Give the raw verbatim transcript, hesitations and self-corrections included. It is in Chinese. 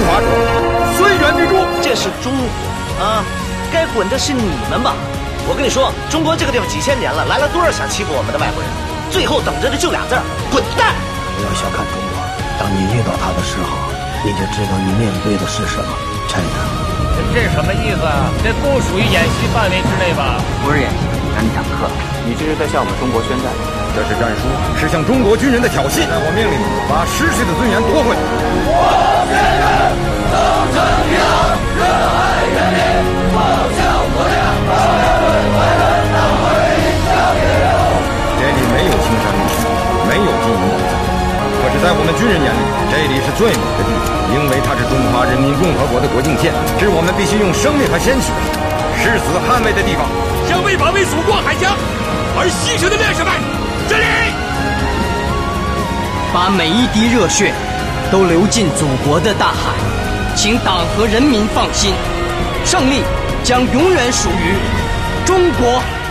华者，虽远必诛。 这是中国啊，该滚的是你们吧？我跟你说，中国这个地方几千年了，来了多少想欺负我们的外国人，最后等着的就俩字儿：滚蛋！ 不要小看中国，当你遇到他的时候，你就知道你面对的是什么。China。 这是什么意思啊？这不属于演习范围之内吧？ 不是演习，赶紧讲课。你这是在向我们中国宣战。 这是战书，是向中国军人的挑衅。我命令你把失去的尊严夺回来。我宣誓忠诚平安，热爱人民，报效国家，保家卫国人，党和人民向前走。这里没有青山绿水，没有金银宝藏，可是，在我们军人眼里，这里是最美的地方，因为它是中华人民共和国的国境线，是我们必须用生命和鲜血誓死捍卫的地方。 向为保卫祖国海峡而牺牲的烈士们，这里把每一滴热血都流进祖国的大海，请党和人民放心，胜利将永远属于中国。